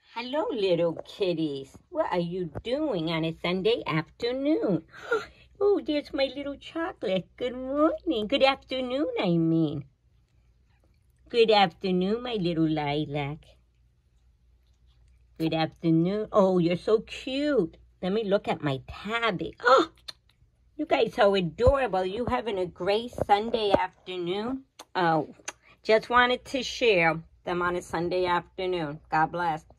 Hello, little kitties. What are you doing on a Sunday afternoon? Oh, there's my little chocolate. Good morning. Good afternoon, I mean. Good afternoon, my little lilac. Good afternoon. Oh, you're so cute. Let me look at my tabby. Oh, you guys are adorable. You having a great Sunday afternoon? Oh, just wanted to share them on a Sunday afternoon. God bless.